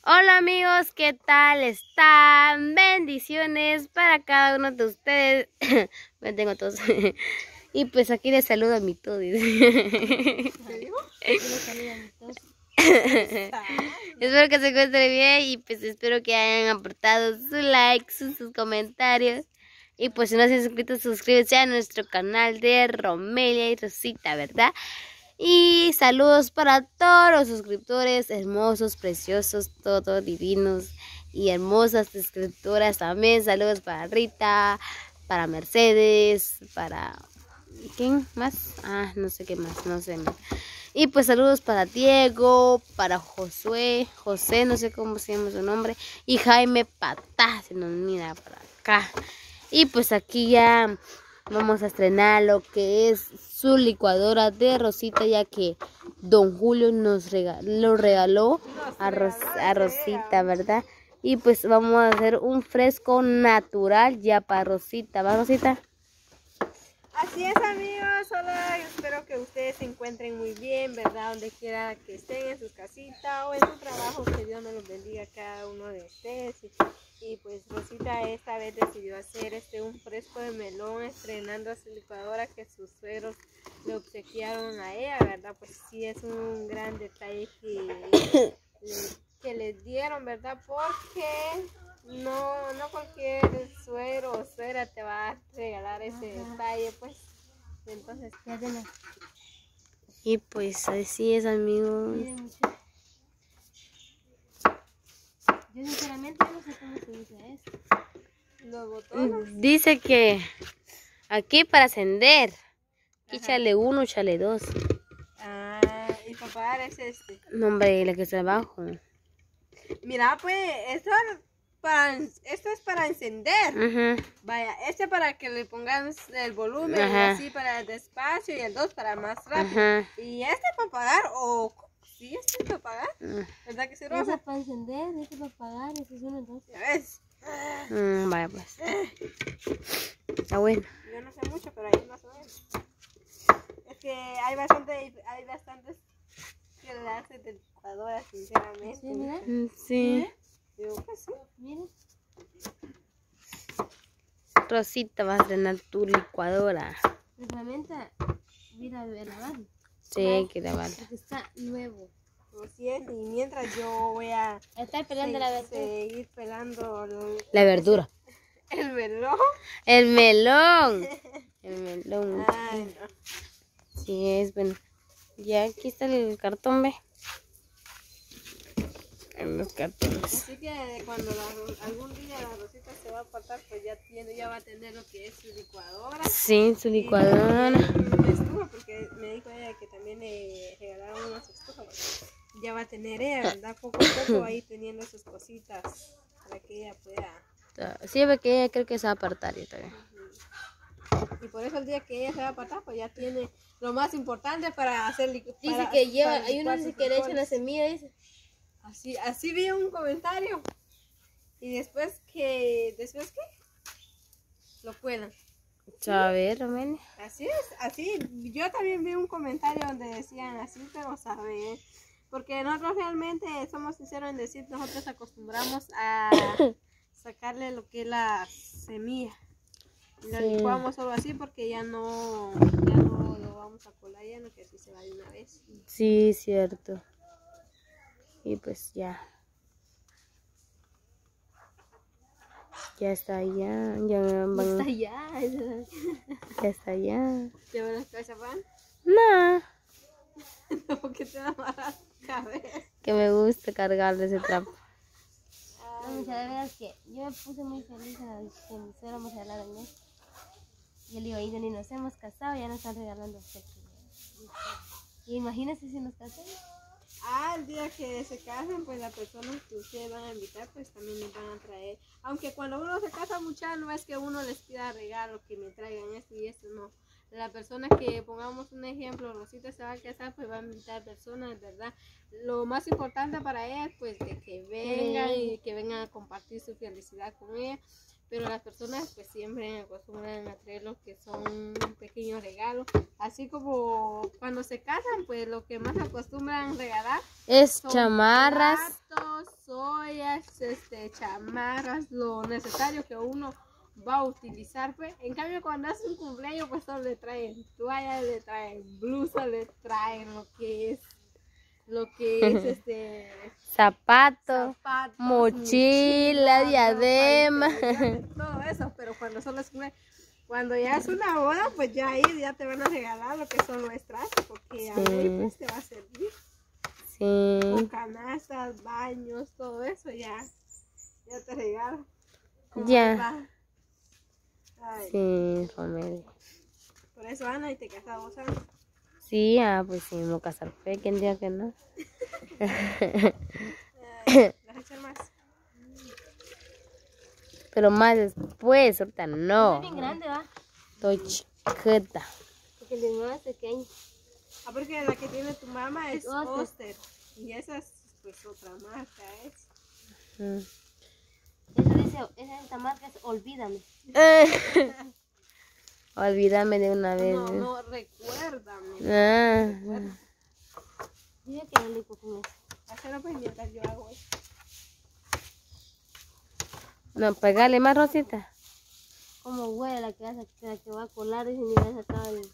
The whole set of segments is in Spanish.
Hola amigos, ¿qué tal están? Bendiciones para cada uno de ustedes. Me tengo tos. Y pues aquí les saludo a mi tos. Espero que se encuentren bien y pues espero que hayan aportado su like, sus comentarios. Y pues si no se han suscrito, suscríbanse a nuestro canal de Romelia y Rosita, ¿verdad? Y saludos para todos los suscriptores hermosos, preciosos, todos divinos y hermosas suscriptoras también. Saludos para Rita, para Mercedes, para... ¿quién más? No sé qué más, no sé. Y pues saludos para Diego, para José, no sé cómo se llama su nombre, y Jaime Patá, se nos mira para acá. Y pues aquí ya vamos a estrenar lo que es su licuadora de Rosita, ya que Don Julio nos lo regaló a Rosita, ¿verdad? Y pues vamos a hacer un fresco natural ya para Rosita, ¿va, Rosita? Así es, amigos, hola, espero que ustedes se encuentren muy bien, ¿verdad? Donde quiera que estén, en sus casitas o en su trabajo, que Dios me los bendiga a cada uno de ustedes. Y pues Rosita esta vez decidió hacer un fresco de melón, estrenando su licuadora que sus suegros le obsequiaron a ella, ¿verdad? Pues sí, es un gran detalle que les dieron, ¿verdad? Porque no cualquier suegro o suegra te va a regalar ese detalle, pues. Entonces, ya tenés. Y pues así es, amigos. Yo sinceramente no sé cómo se usa esto. Los botones. Dice que aquí para encender. Aquí chale 1, chale 2. Y para apagar es este. No, hombre, la que está abajo. Mira, pues, esto es para encender. Vaya, para que le pongas el volumen, así para despacio, y el 2 para más rápido. Y para apagar, sí, es para apagar. ¿Verdad que sí, Rosa? Ese para encender, ese para apagar, ese es uno, entonces. ¿Ya ves? Vaya pues. Está bueno. Yo no sé mucho, pero ahí más o menos. Es que hay bastantes que le hacen de licuadora, sinceramente. ¿Sí, mira? Sí. Digo, pues sí. Mira. Rosita, vas a estrenar tu licuadora. La herramienta, mira, a lavar. Sí, hay que lavarla. Porque está nuevo. Así es, y mientras yo voy a Estar pelando la verdura. seguir pelando La verdura. el melón. El melón. El melón. Ay, no. Sí, es bueno. Ya aquí está el cartón, ve. En los cartones. Así que cuando algún día la Rosita se va a apartar, pues ya va a tener lo que es su licuadora. Sí, su licuadora. Y una estufa, porque me dijo ella que también le regalaron unas estufas. Ya va a tener ella, ¿verdad? Poco a poco va a ir teniendo sus cositas para que ella pueda. Sí, ve que ella creo que se va a apartar yo también. Y por eso el día que ella se va a apartar, pues ya tiene lo más importante para hacer licuadora. Dice que lleva, hay uno dice que le echan la semilla, dice. Así vi un comentario. Y después qué lo cuelan. A ver, Romene. Así es, así. Yo también vi un comentario donde decían así, pero sabe. Porque nosotros realmente, somos sinceros en decir, nosotros acostumbramos a sacarle lo que es la semilla. Y lo licuamos solo así porque ya no lo vamos a colar, ya no, que así se va de una vez. Sí, cierto. Y pues ya. Ya está allá. Ya van. Está allá. Ya está allá. ¿Te van las cabezas, van? No. ¿Por qué te van a amarrar la cabeza? Que me gusta cargarle ese trapo. No, mucha de verdad que yo me puse muy feliz a que nos fuéramos a regalar en esto. Y yo le digo, ahí ni nos hemos casado, ya nos están regalando obsequios. Y imagínense si nos casamos. El día que se casen, pues las personas que ustedes van a invitar, pues también les van a traer. Aunque cuando uno se casa, muchas no es que uno les pida regalo, que me traigan esto y esto, no. La persona que, pongamos un ejemplo, Rosita se va a casar, pues va a invitar personas, ¿verdad? Lo más importante para ella, pues de que vengan y que vengan a compartir su felicidad con ella. Pero las personas pues siempre acostumbran a traer lo que son pequeños regalos. Así como cuando se casan, pues lo que más acostumbran regalar es son chamarras. platos, toallas, chamarras, lo necesario que uno va a utilizar, pues. En cambio, cuando hace un cumpleaños, pues solo le traen toallas, le traen blusa, le traen lo que es zapatos, zapatos, mochila, diadema. todo eso. Pero cuando solo es cuando ya es una boda, pues ya ahí ya te van a regalar lo que son los trastes, porque a mí pues te va a servir. Sí. Con canastas, baños, todo eso ya te regalo. Ya. Ay, Sí, Romelio. por eso, Ana, y te casas vos, Ana. Sí, pues sí, me voy a casar. Pues, ¿quién diga que no? ¿Vas a echar más? Pero más después, ahorita no. Es bien grande, ¿va? Estoy chiquita. Porque el de mi mamá es pequeño. Porque la que tiene tu mamá es Oster. Oster. Y esa es pues otra marca, Mm. Esta marca es Olvídame. Olvídame de una vez. No, recuérdame. Dice que no lipo con eso. Hacerlo pues mientras yo hago eso. No, pegale más, Rosita. Como huele la que va a colar y ni va a sacar el...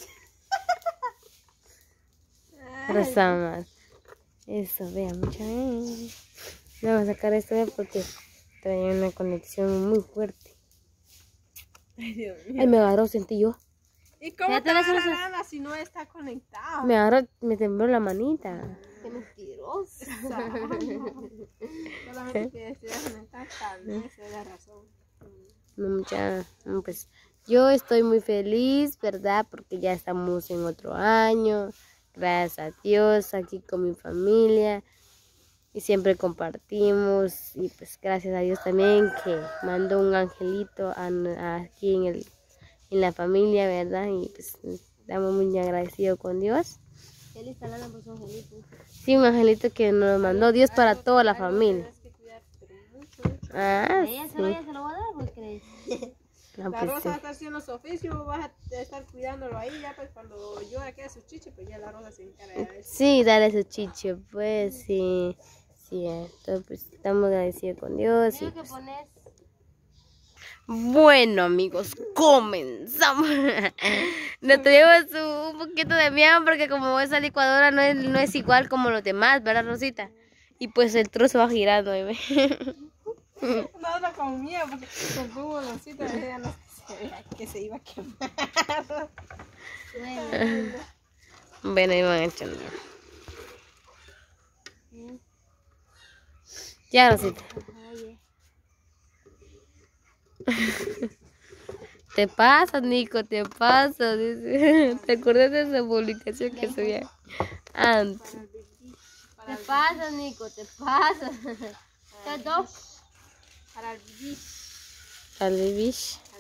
Rosa más. Eso, vean, mucha. Vamos a sacar esto porque trae una conexión muy fuerte. Ay, Dios mío. Ay, me agarró, sentí yo. ¿Y cómo Ya te va a tenés dar esas- Ana si no está conectado? Me agarró, me tembló la manita. Qué mentiroso. Solamente que estoy conectada, tal vez esa es la razón. No, mucha, no, pues yo estoy muy feliz, ¿verdad? Porque ya estamos en otro año. Gracias a Dios, aquí con mi familia. Y siempre compartimos. Y pues gracias a Dios también que mandó un angelito aquí en la familia, ¿verdad? Y pues estamos muy agradecidos con Dios. Él está hablando por su angelito. Sí, un angelito que nos mandó Dios para toda la familia. Tienes que cuidar, pero mucho. Ah, Ella sí. se vaya, se lo va a dar, ¿o crees? No, La pues, Rosa sí. va a estar haciendo su oficio, vas a estar cuidándolo ahí, ya pues cuando yo quede su chiche, pues ya la Rosa se encarga de eso. Sí, dale su chicho, pues sí. Sí, entonces pues estamos agradecidos con Dios. Y, Digo que pues, pones... bueno, amigos, comenzamos. Nos tenemos un poquito de miedo porque como esa licuadora no es igual como los demás, ¿verdad, Rosita? Y pues el trozo va girando, ¿ve? No con miedo, porque con un olorcito de ella no se veía que se iba a quemar. Bueno, Bueno, ahí van echando. Ya, Rosita. oye. Te pasa, Nico, te pasa. Dice. ¿Te acuerdas de esa publicación que subía antes? Te pasa, Nico, te pasa. Te dos. Para el bicho. Para el baby.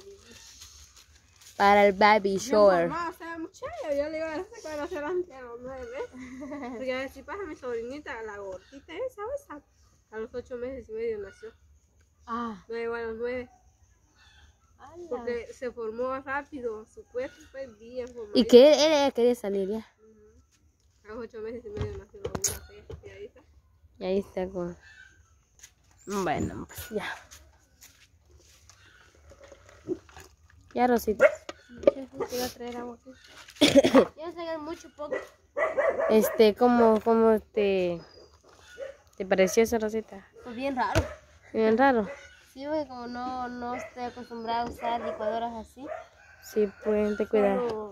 Para el baby shower. No, o sea, muchacho, yo le iba a decir que van a hacer antes a los 9. Porque si pasa mi sobrinita, la gordita esa, ¿sabes? A los 8 meses y medio nació. Ah, No llegó a los 9. ala. Porque se formó rápido, su cuerpo fue bien formado. ¿Y que ella quería salir ya? A los 8 meses y medio nació la una fe. Y ahí está. Y ahí está con... Bueno, pues ya. Ya, Rosita. Te iba a traer agua aquí. Ya se hagan mucho poco. ¿Cómo te pareció esa, Rosita? Pues bien raro. Bien raro. Sí, porque como no estoy acostumbrada a usar licuadoras así. Sí, pues, te cuidado. Solo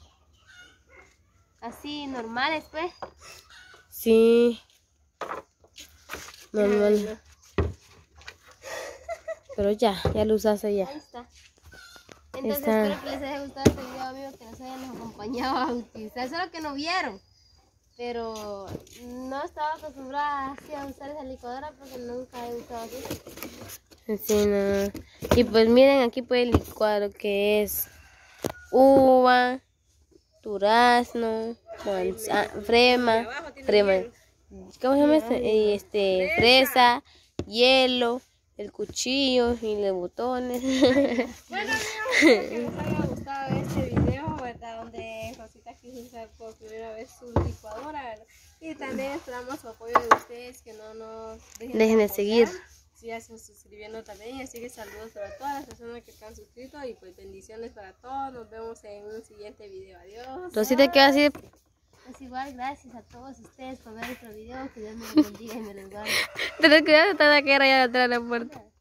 así normales, pues. Sí. Normal. Pero ya lo usaste ya. Ahí está. Entonces Está. espero que les haya gustado este video, amigos, que nos hayan acompañado a utilizar. Solo que no vieron. Pero no estaba acostumbrada así a usar esa licuadora porque nunca he usado así. Sí, no. Y pues miren, aquí puede licuar lo que es uva, durazno, frema, ¿cómo se llama este? Fresa, hielo, el cuchillo y los botones. Bueno, amigos, espero que les haya gustado este video, ¿verdad? Donde Rosita quiso usar por primera vez su licuadora, ¿verdad? Y también esperamos su apoyo de ustedes, que no nos Dejen de apoyar. seguir. Si ya se suscribiendo también, así que saludos para todas las personas que están suscritos y pues bendiciones para todos. Nos vemos en un siguiente video. Adiós. Rosita, ¿qué va a decir? Pues igual, gracias a todos ustedes por ver nuestro video. Que Dios me los bendiga y me los guarde. Ten cuidado, te va a quedar allá atrás de la puerta.